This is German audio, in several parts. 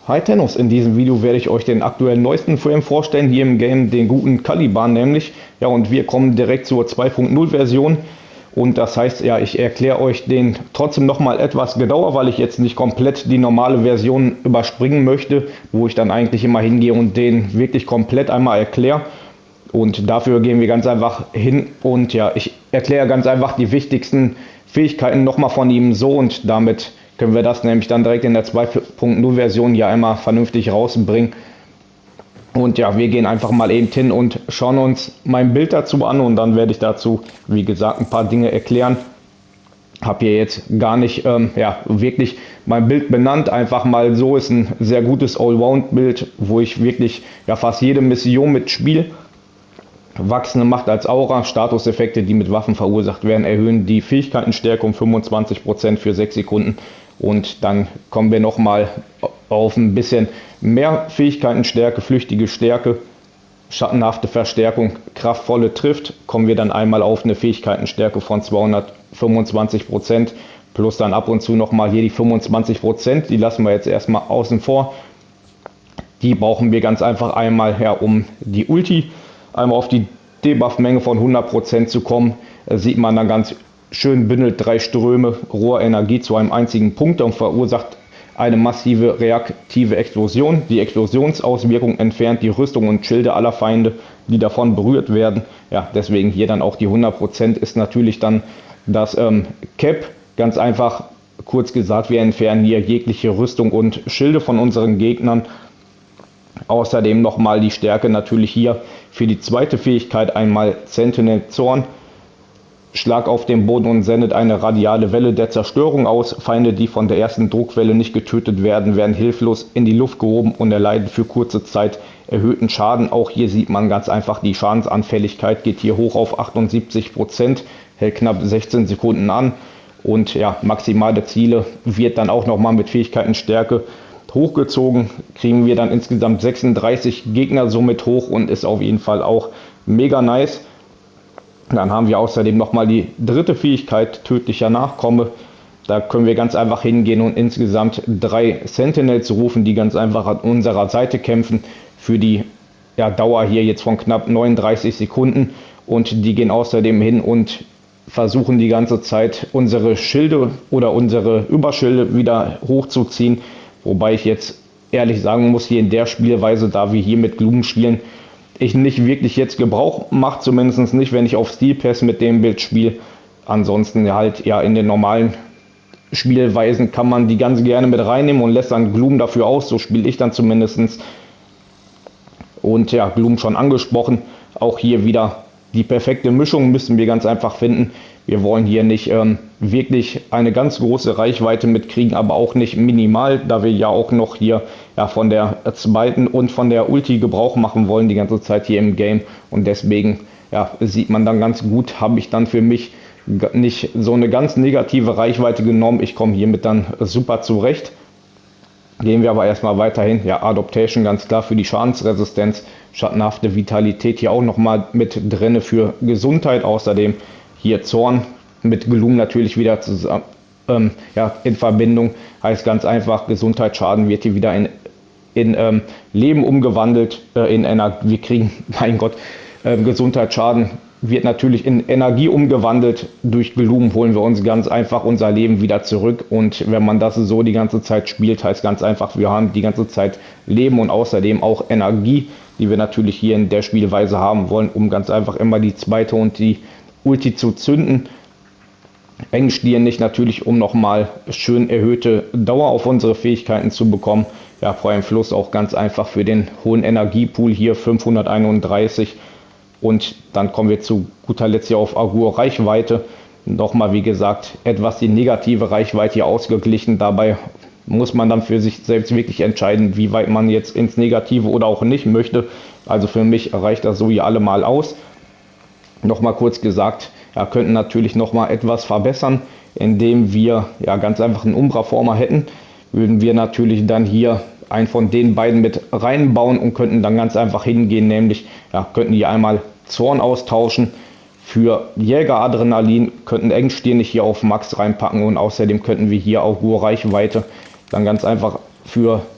Hi Tennos, in diesem Video werde ich euch den aktuellen neuesten Frame vorstellen, hier im Game den guten Caliban nämlich. Ja, und wir kommen direkt zur 2.0 Version und das heißt, ja, ich erkläre euch den trotzdem nochmal etwas genauer, weil ich jetzt nicht komplett die normale Version überspringen möchte, wo ich dann eigentlich immer hingehe und den wirklich komplett einmal erkläre. Und dafür gehen wir ganz einfach hin und ja, ich erkläre ganz einfach die wichtigsten Fähigkeiten nochmal von ihm so, und damit können wir das nämlich dann direkt in der 2.0 Version hier einmal vernünftig rausbringen. Und ja, wir gehen einfach mal eben hin und schauen uns mein Bild dazu an und dann werde ich dazu, wie gesagt, ein paar Dinge erklären. Habe hier jetzt gar nicht ja, wirklich mein Bild benannt, einfach mal so, ist ein sehr gutes Allround-Bild, wo ich wirklich ja fast jede Mission mitspiele. Wachsende Macht als Aura, Statuseffekte, die mit Waffen verursacht werden, erhöhen die Fähigkeitenstärke um 25% für 6 Sekunden. Und dann kommen wir nochmal auf ein bisschen mehr Fähigkeitenstärke, flüchtige Stärke, schattenhafte Verstärkung, kraftvolle trifft. Kommen wir dann einmal auf eine Fähigkeitenstärke von 225%, plus dann ab und zu nochmal hier die 25%, die lassen wir jetzt erstmal außen vor. Die brauchen wir ganz einfach einmal her, um die Ulti einmal auf die Debuff-Menge von 100% zu kommen. Sieht man dann ganz schön, bündelt 3 Ströme roher Energie zu einem einzigen Punkt und verursacht eine massive reaktive Explosion. Die Explosionsauswirkung entfernt die Rüstung und Schilde aller Feinde, die davon berührt werden. Ja, deswegen hier dann auch die 100% ist natürlich dann das Cap. Ganz einfach, kurz gesagt, wir entfernen hier jegliche Rüstung und Schilde von unseren Gegnern. Außerdem nochmal die Stärke natürlich hier für die zweite Fähigkeit, einmal Sentinel Zorn. Schlag auf den Boden und sendet eine radiale Welle der Zerstörung aus. Feinde, die von der ersten Druckwelle nicht getötet werden, werden hilflos in die Luft gehoben und erleiden für kurze Zeit erhöhten Schaden. Auch hier sieht man ganz einfach, die Schadensanfälligkeit geht hier hoch auf 78%, hält knapp 16 Sekunden an. Und ja, maximale Ziele wird dann auch nochmal mit Fähigkeitenstärke hochgezogen, kriegen wir dann insgesamt 36 Gegner somit hoch und ist auf jeden Fall auch mega nice. Dann haben wir außerdem nochmal die dritte Fähigkeit, tödlicher Nachkomme. Da können wir ganz einfach hingehen und insgesamt 3 Sentinels rufen, die ganz einfach an unserer Seite kämpfen, für die ja, Dauer hier jetzt von knapp 39 Sekunden. Und die gehen außerdem hin und versuchen die ganze Zeit unsere Schilde oder unsere Überschilde wieder hochzuziehen. Wobei ich jetzt ehrlich sagen muss, hier in der Spielweise, da wir hier mit Gloom spielen, ich nicht wirklich jetzt Gebrauch mache, zumindest nicht, wenn ich auf Steel Pass mit dem Bild spiele. Ansonsten halt ja in den normalen Spielweisen kann man die ganz gerne mit reinnehmen und lässt dann Gloom dafür aus, so spiele ich dann zumindest. Und ja, Gloom schon angesprochen, auch hier wieder die perfekte Mischung müssen wir ganz einfach finden. Wir wollen hier nicht wirklich eine ganz große Reichweite mitkriegen, aber auch nicht minimal, da wir ja auch noch hier ja, von der zweiten und von der Ulti Gebrauch machen wollen die ganze Zeit hier im Game. Und deswegen ja, sieht man dann ganz gut, habe ich dann für mich nicht so eine ganz negative Reichweite genommen. Ich komme hiermit dann super zurecht. Gehen wir aber erstmal weiterhin. Ja, Adaptation ganz klar für die Schadensresistenz, schattenhafte Vitalität hier auch nochmal mit drinne für Gesundheit. Außerdem hier Zorn mit Gloom natürlich wieder zusammen, ja, in Verbindung. Heißt ganz einfach, Gesundheitsschaden wird hier wieder in Leben umgewandelt, in Energie. Wir kriegen, mein Gott, Gesundheitsschaden wird natürlich in Energie umgewandelt. Durch Gloom holen wir uns ganz einfach unser Leben wieder zurück. Und wenn man das so die ganze Zeit spielt, heißt ganz einfach, wir haben die ganze Zeit Leben und außerdem auch Energie, die wir natürlich hier in der Spielweise haben wollen, um ganz einfach immer die zweite und die Ulti zu zünden. Engstirn nicht natürlich, um nochmal schön erhöhte Dauer auf unsere Fähigkeiten zu bekommen. Ja, vor allem Fluss auch ganz einfach für den hohen Energiepool hier 531. Und dann kommen wir zu guter Letzt hier auf Augur Reichweite. Nochmal, wie gesagt, etwas die negative Reichweite hier ausgeglichen. Dabei muss man dann für sich selbst wirklich entscheiden, wie weit man jetzt ins Negative oder auch nicht möchte. Also für mich reicht das so hier allemal aus. Nochmal kurz gesagt, ja, könnten natürlich nochmal etwas verbessern, indem wir ja ganz einfach einen Umbra-Former hätten. Würden wir natürlich dann hier einen von den beiden mit reinbauen und könnten dann ganz einfach hingehen, nämlich ja, könnten hier einmal Zorn austauschen für Jägeradrenalin, könnten Engstirn nicht hier auf Max reinpacken und außerdem könnten wir hier auch Reichweite dann ganz einfach für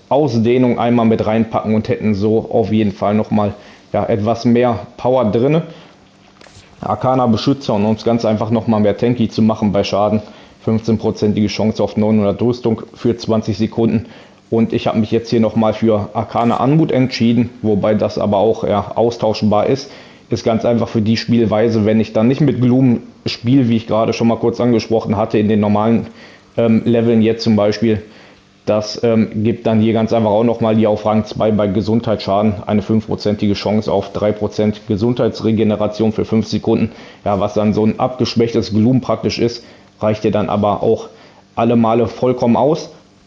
Ausdehnung einmal mit reinpacken und hätten so auf jeden Fall nochmal ja, etwas mehr Power drin. Arcana Beschützer, und um es ganz einfach nochmal mehr tanky zu machen bei Schaden. 15%ige Chance auf 900 Rüstung für 20 Sekunden. Und ich habe mich jetzt hier nochmal für Arcana Anmut entschieden, wobei das aber auch ja, austauschbar ist. Ist ganz einfach für die Spielweise, wenn ich dann nicht mit Gloom spiele, wie ich gerade schon mal kurz angesprochen hatte, in den normalen Leveln jetzt zum Beispiel. Das gibt dann hier ganz einfach auch nochmal die auf Rang 2 bei Gesundheitsschaden eine 5%ige Chance auf 3% Gesundheitsregeneration für 5 Sekunden. Ja, was dann so ein abgeschwächtes Gloom praktisch ist, reicht dir dann aber auch alle Male vollkommen aus.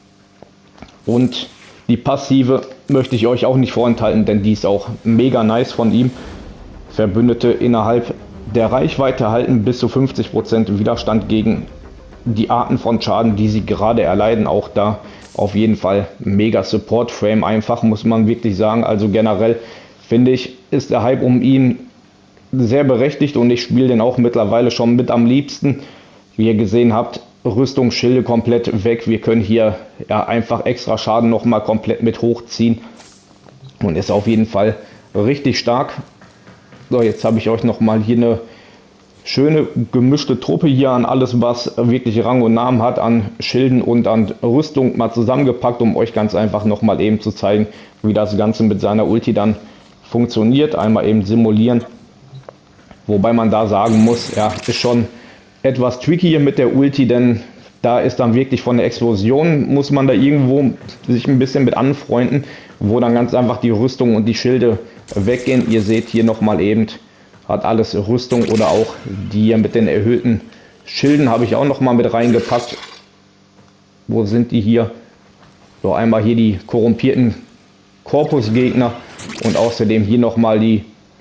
Und die Passive möchte ich euch auch nicht vorenthalten, denn die ist auch mega nice von ihm. Verbündete innerhalb der Reichweite halten bis zu 50% Widerstand gegen die Arten von Schaden, die sie gerade erleiden. Auch da auf jeden Fall mega Support-Frame einfach, muss man wirklich sagen. Also generell finde ich, ist der Hype um ihn sehr berechtigt und ich spiele den auch mittlerweile schon mit am liebsten. Wie ihr gesehen habt, Rüstung, Schilde komplett weg. Wir können hier ja einfach extra Schaden nochmal komplett mit hochziehen und ist auf jeden Fall richtig stark. So, jetzt habe ich euch nochmal hier eine schöne gemischte Truppe hier an alles, was wirklich Rang und Namen hat, an Schilden und an Rüstung mal zusammengepackt, um euch ganz einfach nochmal eben zu zeigen, wie das Ganze mit seiner Ulti dann funktioniert. Einmal eben simulieren. Wobei man da sagen muss, ja, ist schon etwas tricky hier mit der Ulti, denn da ist dann wirklich von der Explosion, muss man da irgendwo sich ein bisschen mit anfreunden, wo dann ganz einfach die Rüstung und die Schilde weggehen. Ihr seht hier nochmal eben, hat alles Rüstung oder auch die hier mit den erhöhten Schilden habe ich auch noch mal mit reingepackt. Wo sind die hier? So, einmal hier die korrumpierten Korpusgegner und außerdem hier noch mal die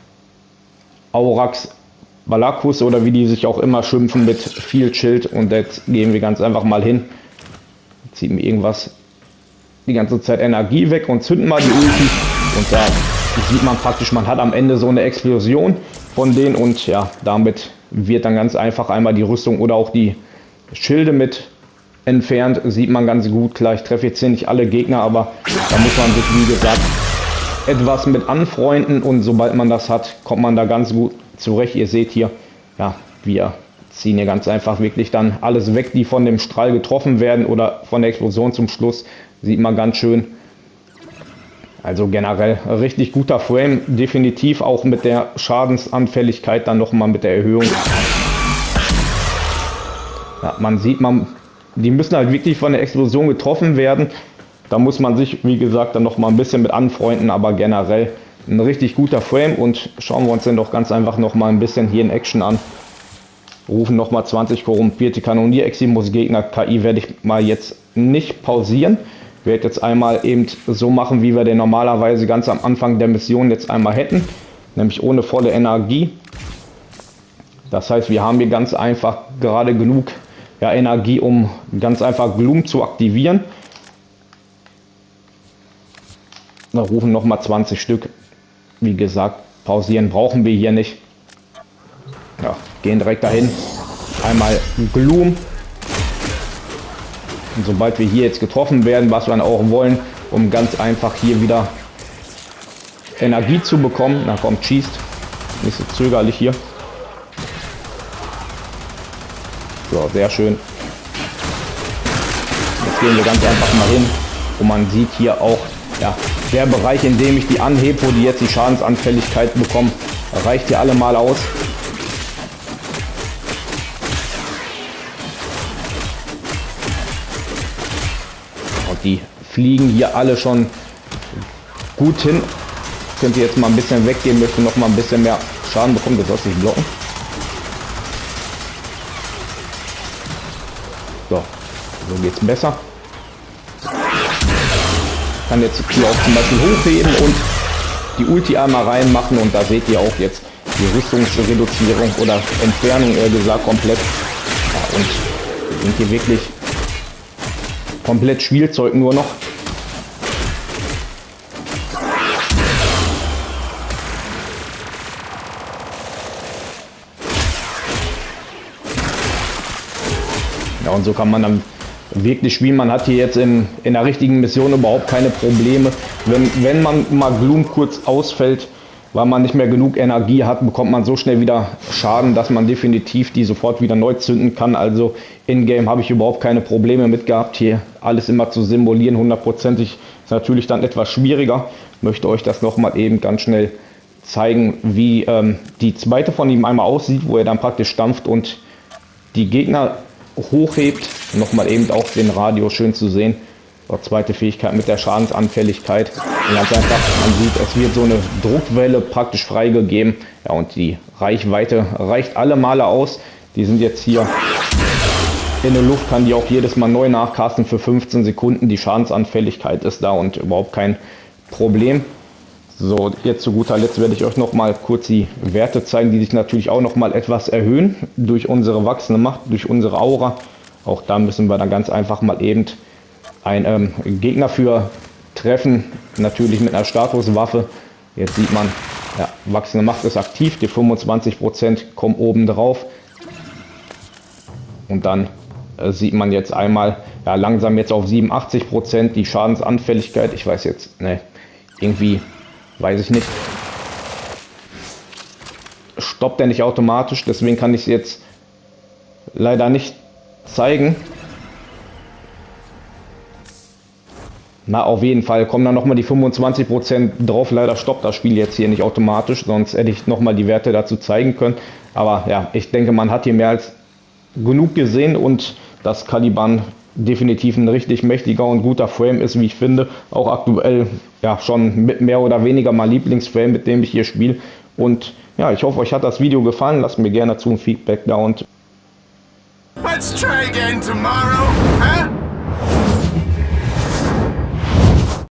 Aurax Valakus oder wie die sich auch immer schimpfen mit viel Schild. Und jetzt gehen wir ganz einfach mal hin, ziehen wir irgendwas die ganze Zeit Energie weg und zünden mal die Ulti. Und da sieht man praktisch, man hat am Ende so eine Explosion von denen und ja, damit wird dann ganz einfach einmal die Rüstung oder auch die Schilde mit entfernt. Sieht man ganz gut. Klar, ich treffe jetzt hier nicht alle Gegner, aber da muss man sich, wie gesagt, etwas mit anfreunden und sobald man das hat, kommt man da ganz gut zurecht. Ihr seht hier, ja, wir ziehen hier ganz einfach wirklich dann alles weg, die von dem Strahl getroffen werden oder von der Explosion zum Schluss. Sieht man ganz schön. Also generell richtig guter Frame, definitiv auch mit der Schadensanfälligkeit dann nochmal mit der Erhöhung. Ja, man sieht, die müssen halt wirklich von der Explosion getroffen werden. Da muss man sich, wie gesagt, dann nochmal ein bisschen mit anfreunden, aber generell ein richtig guter Frame. Und schauen wir uns den doch ganz einfach nochmal ein bisschen hier in Action an. Rufen nochmal 20 korrumpierte Kanonier-Eximus-Gegner. KI werde ich mal jetzt nicht pausieren. Ich werde jetzt einmal eben so machen, wie wir den normalerweise ganz am Anfang der Mission jetzt einmal hätten, nämlich ohne volle Energie. Das heißt, wir haben hier ganz einfach gerade genug Energie, um ganz einfach Gloom zu aktivieren. Wir rufen nochmal 20 Stück. Wie gesagt, pausieren brauchen wir hier nicht. Ja, gehen direkt dahin. Einmal Gloom. Und sobald wir hier jetzt getroffen werden, was wir dann auch wollen, um ganz einfach hier wieder Energie zu bekommen. Na komm, schießt. Nicht so zögerlich hier. So, sehr schön. Jetzt gehen wir ganz einfach mal hin. Und man sieht hier auch, ja, der Bereich, in dem ich die anhebe, wo die jetzt die Schadensanfälligkeit bekommen, reicht hier alle mal aus. Die fliegen hier alle schon gut hin. Könnt ihr jetzt mal ein bisschen weggehen, möchte noch mal ein bisschen mehr Schaden bekommen. Das soll sich blocken. So, so geht es besser. Kann jetzt hier auch zum Beispiel hochheben und die Ulti einmal reinmachen und da seht ihr auch jetzt die Rüstungsreduzierung oder Entfernung, eher gesagt, komplett. Ja, und wir sind hier wirklich komplett Spielzeug nur noch. Ja, und so kann man dann wirklich spielen. Man hat hier jetzt in der richtigen Mission überhaupt keine Probleme. Wenn man mal Gloom kurz ausfällt, weil man nicht mehr genug Energie hat, bekommt man so schnell wieder Schaden, dass man definitiv die sofort wieder neu zünden kann. Also in-game habe ich überhaupt keine Probleme mit gehabt, hier alles immer zu simulieren, 100%ig ist natürlich dann etwas schwieriger. Ich möchte euch das nochmal eben ganz schnell zeigen, wie die zweite von ihm einmal aussieht, wo er dann praktisch stampft und die Gegner hochhebt. Nochmal eben auch den Radius schön zu sehen. So, zweite Fähigkeit mit der Schadensanfälligkeit. Und ganz einfach, man sieht, es wird so eine Druckwelle praktisch freigegeben. Ja, und die Reichweite reicht alle Male aus. Die sind jetzt hier in der Luft, kann die auch jedes Mal neu nachcasten für 15 Sekunden. Die Schadensanfälligkeit ist da und überhaupt kein Problem. So, jetzt zu guter Letzt werde ich euch noch mal kurz die Werte zeigen, die sich natürlich auch noch mal etwas erhöhen durch unsere wachsende Macht, durch unsere Aura. Auch da müssen wir dann ganz einfach mal eben einen Gegner für treffen, natürlich mit einer Statuswaffe. Jetzt sieht man, ja, wachsende Macht ist aktiv, die 25% kommen oben drauf. Und dann sieht man jetzt einmal, ja, langsam jetzt auf 87% die Schadensanfälligkeit. Ich weiß jetzt, ne, irgendwie, weiß ich nicht. Stoppt er nicht automatisch, deswegen kann ich es jetzt leider nicht zeigen. Na, auf jeden Fall kommen dann nochmal die 25% drauf. Leider stoppt das Spiel jetzt hier nicht automatisch, sonst hätte ich nochmal die Werte dazu zeigen können. Aber ja, ich denke, man hat hier mehr als genug gesehen und dass Caliban definitiv ein richtig mächtiger und guter Frame ist, wie ich finde. Auch aktuell ja schon mit mehr oder weniger mein Lieblingsframe, mit dem ich hier spiele. Und ja, ich hoffe, euch hat das Video gefallen. Lasst mir gerne dazu ein Feedback da und Let's try again tomorrow, huh?